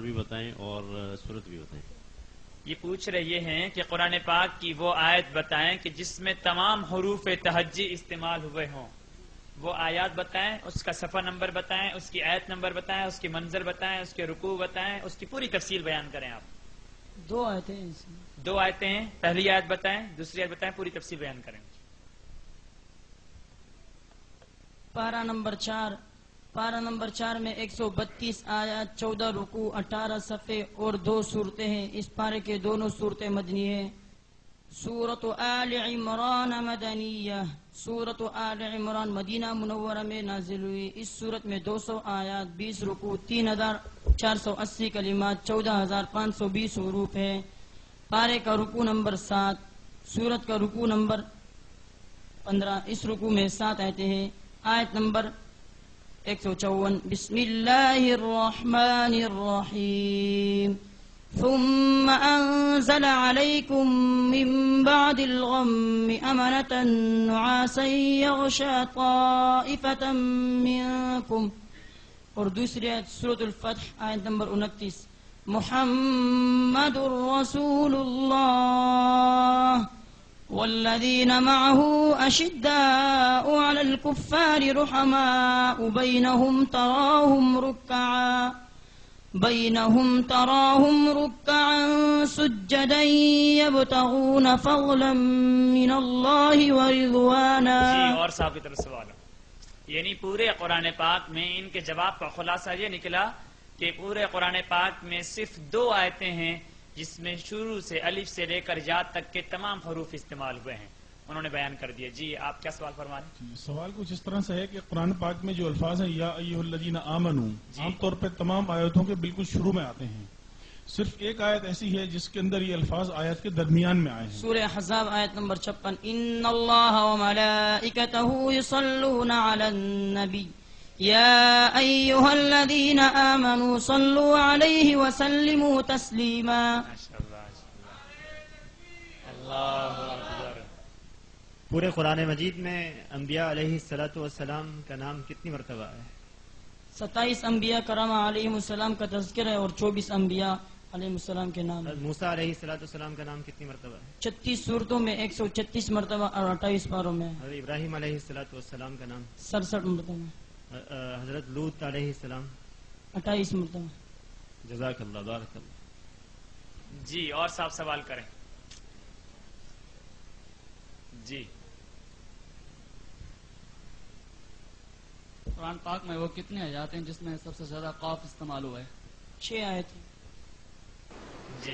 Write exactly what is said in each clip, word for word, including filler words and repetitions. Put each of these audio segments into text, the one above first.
Number بھی بتائیں اور سورت بھی بتائیں. یہ پوچھ رہے ہیں کہ قرآن پاک کی وہ آیت بتائیں کہ جس میں تمام حروف تہجی استعمال ہوئے ہوں. وہ آیات بتائیں، اس کا صفحہ نمبر بتائیں، اس کی آیت نمبر بتائیں، اس کی منظر بتائیں، اس کے رکوع بتائیں، اس کی پوری تفصیل بیان کریں. آپ دو آیتیں ہیں، دو آیتیں ہیں، پہلی آیت بتائیں، دوسری آیت بتائیں، پوری تفصیل بیان کریں. پارہ نمبر چار پارہ نمبر چار میں ایک سو بتیس آیات، چودہ رکوع، اٹھارہ صفحے اور دو صورتیں ہیں. اس پارے کے دونوں صورتیں مدنی ہیں. سورۃ آل عمران مدنیہ، سورۃ آل عمران مدینہ منورہ میں نازل ہوئی. اس صورت میں دو سو آیات، بیس رکوع، تین ہزار چار سو اسی کلمات، چودہ ہزار پانچ سو بیس حروف ہیں. پارے کا رکوع نمبر سات، سورت کا رکوع نمبر پندرہ. اس رکوع میں سات آیتیں ہیں. آیت نمبر ایک سو چون. بسم اللہ الرحمن الرحیم. ثم انزل عليكم من بعد الغم أمنة نعاسا يغشى طائفة منكم. اور دوسری آیت سورۃ الفتح آیت نمبر انتیس. محمد رسول اللہ والذين معه أشداء على الكفار رحماء بينهم تراهم ركعا بينهم تراهم ركعا سجدا يبتغون فضلا من الله ورضوانا. جی اور صاحب کی طرف سوال ہے. یعنی پورے قرآن پاک میں ان کے جواب کا خلاصہ یہ نکلا کہ پورے قرآن پاک میں صرف دو آیتیں ہیں جس میں شروع سے الف سے لے کر یا تک کے تمام حروف استعمال ہوئے ہیں. انہوں نے بیان کر دیا. جی آپ کیا سوال فرما رہے ہیں؟ سوال کچھ اس طرح سے ہے کہ قرآن پاک میں جو الفاظ ہیں یا ایھا الذین آمنو عام طور پہ تمام آیتوں کے بالکل شروع میں آتے ہیں. صرف ایک آیت ایسی ہے جس کے اندر یہ الفاظ آیت کے درمیان میں آئے ہیں. سورہ احزاب آیت نمبر چھپن. ان اللہ وملائکتہ یصلون علی النبی یا ایھا الذین آمنوا صلوا علیہ وسلموا تسلیما. اللہ اکبر. پورے قرآن مجید میں انبیاء علیہ الصلاۃ والسلام کا نام کتنی مرتبہ ہے؟ ستائیس انبیاء کرام علیہ السلام کا تذکرہ ہے اور چوبیس انبیاء علیہ السلام کے نام. موسیٰ علیہ الصلاۃ والسلام کا نام کتنی مرتبہ ہے؟ چھتیس صورتوں میں ایک سو چھتیس مرتبہ اور اٹھائیس پاروں میں. حضرت ابراہیم علیہ الصلاۃ والسلام کا نام سڑسٹھ مرتبہ. حضرت لوط علیہ السلام اٹھائیس مرتبہ. جزاک اللہ، بارک اللہ. جی اور صاحب سوال کریں. جی قرآن پاک میں وہ کتنے آیات ہیں جس میں سب سے زیادہ قاف استعمال ہوا ہے؟ چھ آیت. جی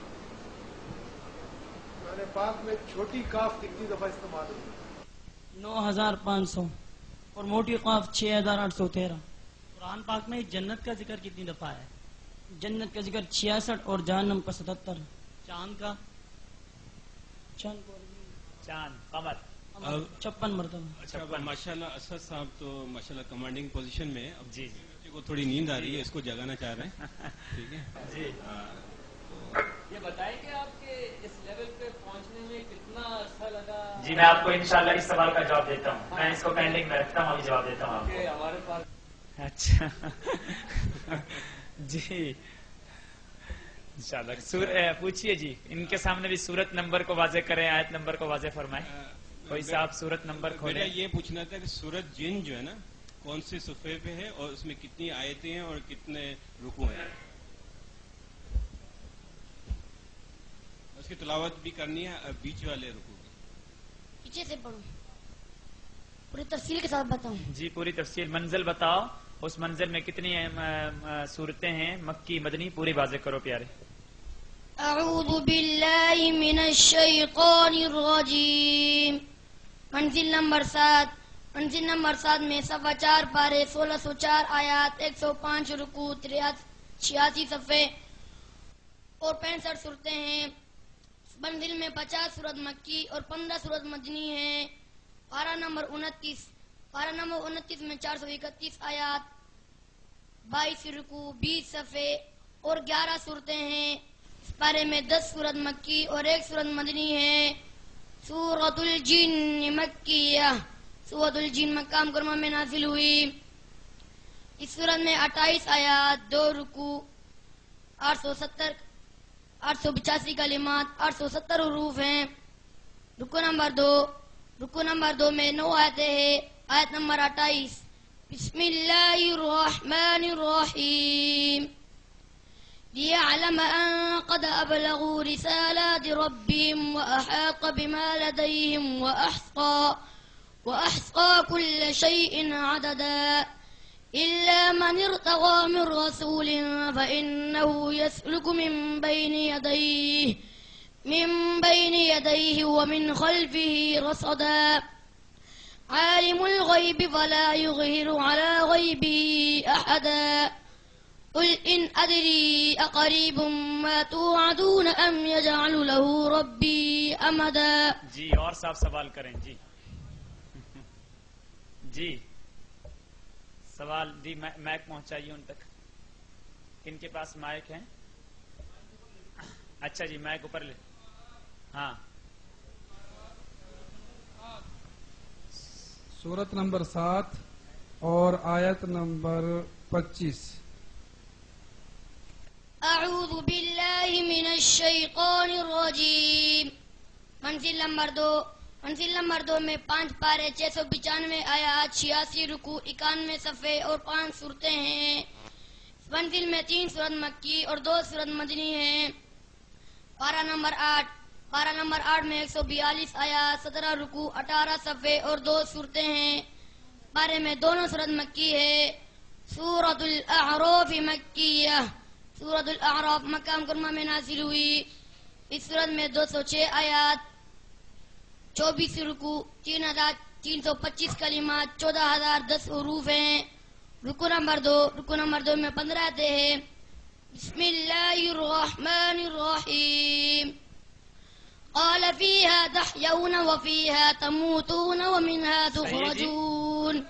قرآن پاک میں چھوٹی کاف کتنی دفعہ استعمال ہوئی؟ نو ہزار پانچ سو اور موٹی قاف چھ ہزار آٹھ سو تیرہ. قرآن پاک میں جنت کا ذکر کتنی دفعہ ہے؟ جنت کا ذکر چھیاسٹھ اور جہنم کا ستہتر. چاند کا؟ چاند چاند قمر چھپن مرتبہ. اچھا ماشاء اللہ اسد صاحب تو ماشاء اللہ کمانڈنگ پوزیشن میں. اب جی بچے کو تھوڑی نیند آ رہی ہے، اس کو جگانا چاہ رہے ہیں. ٹھیک ہے جی. یہ بتائیں کہ آپ کے اس لیول پہ پہنچنے میں کتنا عرصہ لگا؟ جی میں آپ کو انشاءاللہ اس سوال کا جواب دیتا ہوں. میں اس کو پینڈنگ میں رکھتا ہوں، ابھی جواب دیتا ہوں آپ کو. ہمارے پاس اچھا جی انشاءاللہ. سور پوچھئے جی، ان کے سامنے بھی سورت نمبر کو واضح کریں، آیت نمبر کو واضح فرمائیں. کوئی صاحب سورت نمبر کھولیں. میرا یہ پوچھنا تھا کہ سورت جن جو ہے نا کون سے صفحے پہ ہے اور اس میں کتنی آیتیں ہیں اور کتنے رکوع ہیں؟ اس کی تلاوت بھی کرنی ہے، بیچ والے رکوع کی. پیچھے سے پڑھوں، پوری تفصیل کے ساتھ بتاؤں. جی پوری تفصیل. منزل بتاؤ، اس منزل میں کتنی صورتیں ہیں، مکی مدنی، پوری واضح کرو پیارے. اعوذ باللہ من الشیطان الرجیم. منزل نمبر سات. منزل نمبر سات میں صفحہ چار پارے، سولہ سو چار آیات، ایک سو پانچ رکوع، چھیاسی صفحے اور پینسٹھ صورتیں ہیں. منزل میں پچاس صورت مکی اور پندرہ صورت مدنی ہیں. پارہ نمبر انتیس. پارہ نمبر انتیس میں چار سو اکتیس آیات، بائیس رکوع، بیس صفحے اور گیارہ صورتیں ہیں. اس پارے میں دس صورت مکی اور ایک صورت مدنی ہے. سورۃ الجن مکیہ. سورۃ الجن مکہ مکرمہ میں نازل ہوئی. اس سورت میں اٹھائیس آیات، دو رکوع، آٹھ سو ستر آٹھ سو پچاسی کلمات آٹھ سو ستر حروف ہیں. رکو نمبر دو رکو نمبر دو میں نو آیتیں ہیں. آیت نمبر اٹھائیس. بسم اللہ الرحمن الرحیم. ليعلم أن قد أبلغوا رسالات ربهم وأحاط بما لديهم وأحصى وأحصى كل شيء عددا إلا من ارتضى من رسول فإنه يسلك من بين يديه من بين يديه ومن خلفه رصدا عالم الغيب فلا يظهر على غيبه أحدا قل إن أدري أقريب ما توعدون أم يجعل له ربي أمدا. جی اور صاحب سوال کریں. جی جی سوال دی مائک پہنچائیے ان تک. کن کے پاس مائک ہے؟ اچھا جی مائک اوپر لے. ہاں سورت نمبر سات اور آیت نمبر پچیس. اعوذ باللہ من الشیطان الرجیم. منزل نمبر دو منزل نمبر دو میں پانچ پارے چھ سو پچانوے آیات چھیاسی رکوع اکانوے صفحے اور پانچ صورتیں ہیں. منزل میں تین سورت مکی اور دو سورت مدنی ہیں. پارہ نمبر آٹھ پارہ نمبر آٹھ میں ایک سو بیالیس آیات سترہ رکوع اٹھارہ صفحے اور دو صورتیں ہیں. پارے میں دونوں سورت مکی ہے. سورۃ الاعراف مکیہ. سورۃ الاعراف مکہ مکرمہ میں نازل ہوئی. اس سورت میں دو سو چھ آیات چوبیس رکوع تین ہزار تین سو پچیس کلمات چودہ ہزار دس حروف ہیں. رکو نمبر دو رکو نمبر دو میں پندرہ آتے ہیں. بسم اللہ الرحمن الرحیم. قال فيها تحيون وفيها تموتون ومنها تخرجون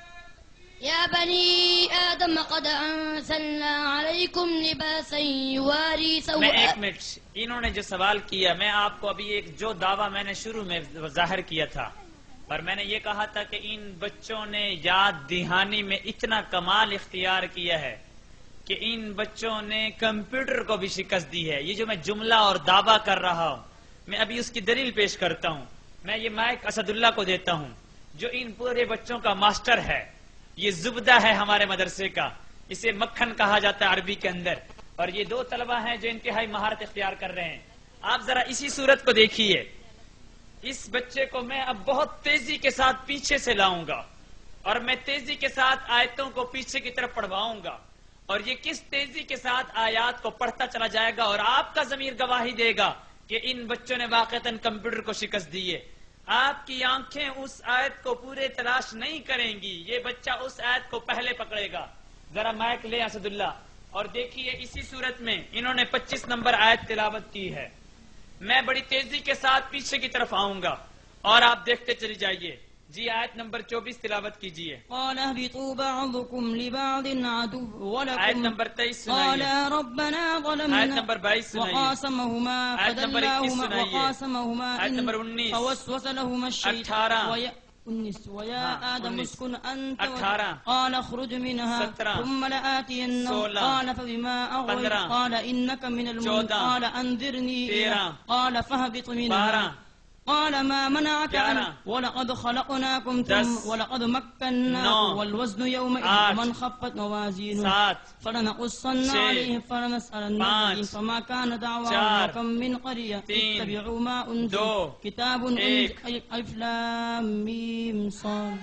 يا بني آدم قد أنزلنا عليكم لباسا يواري میں سوء. ایک منٹ. انہوں نے جو سوال کیا میں آپ کو ابھی ایک جو دعویٰ میں نے شروع میں ظاہر کیا تھا اور میں نے یہ کہا تھا کہ ان بچوں نے یاد دہانی میں اتنا کمال اختیار کیا ہے کہ ان بچوں نے کمپیوٹر کو بھی شکست دی ہے. یہ جو میں جملہ اور دعویٰ کر رہا ہوں میں ابھی اس کی دلیل پیش کرتا ہوں. میں یہ مائک اسد اللہ کو دیتا ہوں جو ان پورے بچوں کا ماسٹر ہے. یہ زبدہ ہے ہمارے مدرسے کا. اسے مکھن کہا جاتا ہے عربی کے اندر. اور یہ دو طلبہ ہیں جو انتہائی مہارت اختیار کر رہے ہیں. آپ ذرا اسی صورت کو دیکھیے. اس بچے کو میں اب بہت تیزی کے ساتھ پیچھے سے لاؤں گا اور میں تیزی کے ساتھ آیتوں کو پیچھے کی طرف پڑھواؤں گا اور یہ کس تیزی کے ساتھ آیات کو پڑھتا چلا جائے گا اور آپ کا ضمیر گواہی دے گا کہ ان بچوں نے واقعتاً کمپیوٹر کو شکست دی ہے. آپ کی آنکھیں اس آیت کو پورے تلاش نہیں کریں گی. یہ بچہ اس آیت کو پہلے پکڑے گا. ذرا مائک لے اسد اللہ اور دیکھیے اسی صورت میں انہوں نے پچیس نمبر آیت تلاوت کی ہے. میں بڑی تیزی کے ساتھ پیچھے کی طرف آؤں گا اور آپ دیکھتے چلی جائیے. جی آیت نمبر چوبیس تلاوت کیجیے. قال اهبطوا بعضكم لبعض عدو ولكم. آیت نمبر تیئیس قال سنائیے. ربنا ظلمنا. آیت نمبر بائیس سنائیے. وقاسمهما آیت نمبر اکیس فدلاهما سنائیے. وقاسمهما آیت نمبر انیس. فوسوس لهما الشيطان. اٹھارہ. ويا انیس ويا ہاں، آدم انیس. اسكن أنت اٹھارہ. قال اخرج منها سترہ. ثم لآتينهم سولہ. قال فبما أغويت پندرہ. قال إنك من المنذرين چودہ. قال أنذرني تیرہ. قال فاهبط بارہ. منها قال ما منعك گیارہ. أن ولقد خلقناكم دس. ثم ولقد مكناكم نو. والوزن يومئذ آٹھ. ومن خفت موازينه سات. فلنقصن چھ. عليهم فلنسألن پانچ. فما كان دعواهم چار. وكم من قرية تین. اتبعوا ما أنزل دو. كتاب ایک. أنزل ألف لام ميم صاد.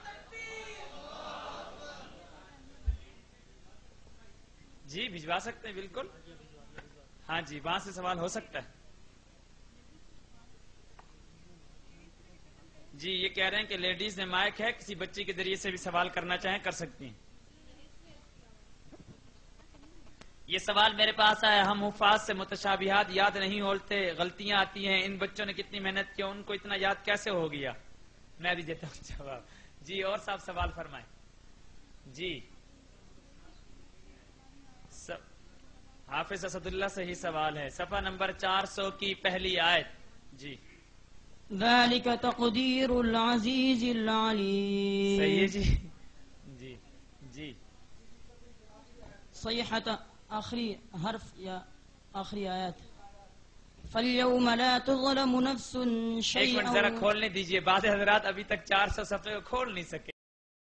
جی بھجوا سکتے ہیں بالکل. ہاں جی وہاں سے سوال ہو سکتا ہے. جی یہ کہہ رہے ہیں کہ لیڈیز نے مائک ہے کسی بچی کے ذریعے سے بھی سوال کرنا چاہیں کر سکتی ہیں. یہ سوال میرے پاس آیا. ہم حفاظ سے متشابہات یاد نہیں ہوتے غلطیاں آتی ہیں. ان بچوں نے کتنی محنت کی ان کو اتنا یاد کیسے ہو گیا؟ میں بھی دیتا ہوں جواب. جی اور صاحب سوال فرمائیں. جی حافظ اسد اللہ سے ہی سوال ہے. صفحہ نمبر چار سو کی پہلی آیت. جی ذلك تقدير العزيز العليم. صحیح ہے جی. جی جی صيحة آخری حرف یا آخری آیت فَالْيَوْمَ لَا تُظْلَمُ نَفْسٌ ایک منٹ شَيْئًا ذرا کھولنے دیجئے، بعض حضرات ابھی تک چار سو صفحے کو کھول نہیں سکے.